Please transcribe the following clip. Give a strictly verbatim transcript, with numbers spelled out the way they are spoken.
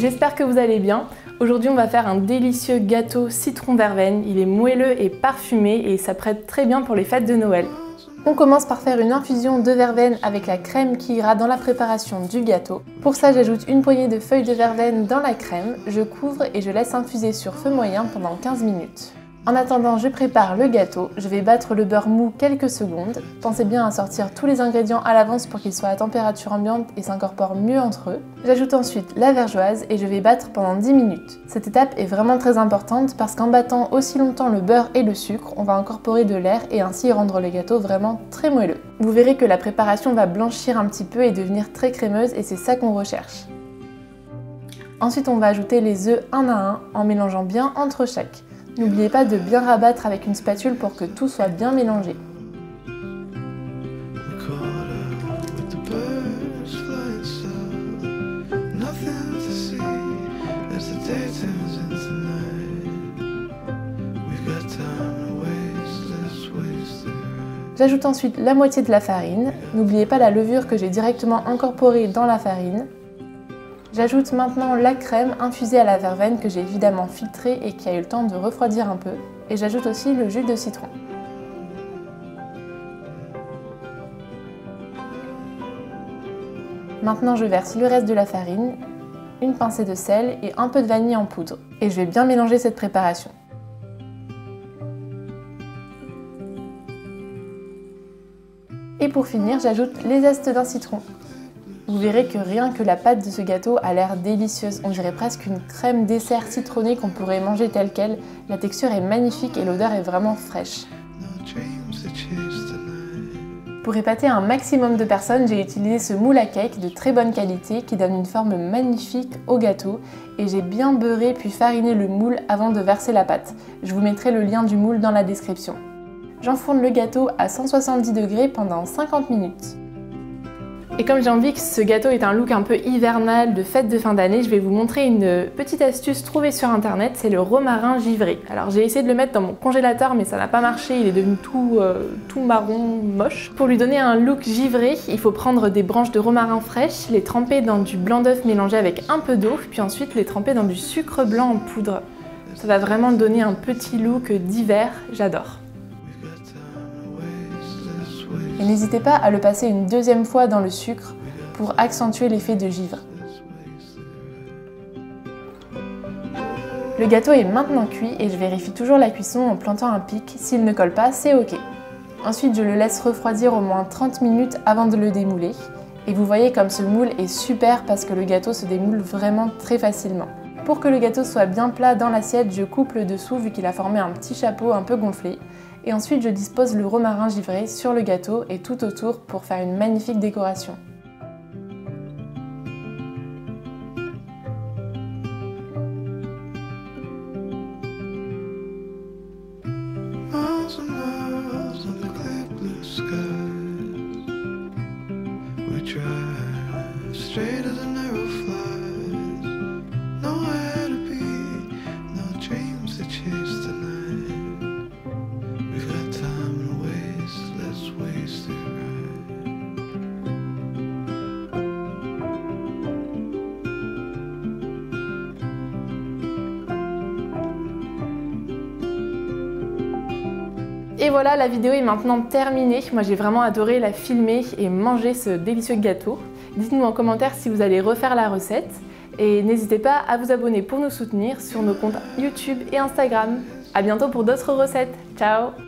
j'espère que vous allez bien. Aujourd'hui on va faire un délicieux gâteau citron verveine. Il est moelleux et parfumé et ça prête très bien pour les fêtes de Noël. On commence par faire une infusion de verveine avec la crème qui ira dans la préparation du gâteau. Pour ça j'ajoute une poignée de feuilles de verveine dans la crème, je couvre et je laisse infuser sur feu moyen pendant quinze minutes. En attendant, je prépare le gâteau. Je vais battre le beurre mou quelques secondes. Pensez bien à sortir tous les ingrédients à l'avance pour qu'ils soient à température ambiante et s'incorporent mieux entre eux. J'ajoute ensuite la vergeoise et je vais battre pendant dix minutes. Cette étape est vraiment très importante parce qu'en battant aussi longtemps le beurre et le sucre, on va incorporer de l'air et ainsi rendre le gâteau vraiment très moelleux. Vous verrez que la préparation va blanchir un petit peu et devenir très crémeuse et c'est ça qu'on recherche. Ensuite, on va ajouter les œufs un à un en mélangeant bien entre chaque. N'oubliez pas de bien rabattre avec une spatule pour que tout soit bien mélangé. J'ajoute ensuite la moitié de la farine. N'oubliez pas la levure que j'ai directement incorporée dans la farine. J'ajoute maintenant la crème infusée à la verveine que j'ai évidemment filtrée et qui a eu le temps de refroidir un peu. Et j'ajoute aussi le jus de citron. Maintenant je verse le reste de la farine, une pincée de sel et un peu de vanille en poudre. Et je vais bien mélanger cette préparation. Et pour finir, j'ajoute les zestes d'un citron. Vous verrez que rien que la pâte de ce gâteau a l'air délicieuse. On dirait presque une crème dessert citronnée qu'on pourrait manger telle quelle. La texture est magnifique et l'odeur est vraiment fraîche. Pour épater un maximum de personnes, j'ai utilisé ce moule à cake de très bonne qualité qui donne une forme magnifique au gâteau. Et j'ai bien beurré puis fariné le moule avant de verser la pâte. Je vous mettrai le lien du moule dans la description. J'enfourne le gâteau à cent soixante-dix degrés pendant cinquante minutes. Et comme j'ai envie que ce gâteau ait un look un peu hivernal de fête de fin d'année, je vais vous montrer une petite astuce trouvée sur internet, c'est le romarin givré. Alors j'ai essayé de le mettre dans mon congélateur mais ça n'a pas marché, il est devenu tout, euh, tout marron, moche. Pour lui donner un look givré, il faut prendre des branches de romarin fraîches, les tremper dans du blanc d'œuf mélangé avec un peu d'eau, puis ensuite les tremper dans du sucre blanc en poudre. Ça va vraiment donner un petit look d'hiver, j'adore. Et n'hésitez pas à le passer une deuxième fois dans le sucre pour accentuer l'effet de givre. Le gâteau est maintenant cuit et je vérifie toujours la cuisson en plantant un pic. S'il ne colle pas, c'est ok. Ensuite, je le laisse refroidir au moins trente minutes avant de le démouler. Et vous voyez comme ce moule est super parce que le gâteau se démoule vraiment très facilement. Pour que le gâteau soit bien plat dans l'assiette, je coupe le dessous vu qu'il a formé un petit chapeau un peu gonflé. Et ensuite, je dispose le romarin givré sur le gâteau et tout autour pour faire une magnifique décoration. Et voilà, la vidéo est maintenant terminée. Moi j'ai vraiment adoré la filmer et manger ce délicieux gâteau. Dites-nous en commentaire si vous allez refaire la recette. Et n'hésitez pas à vous abonner pour nous soutenir sur nos comptes YouTube et Instagram. A bientôt pour d'autres recettes. Ciao!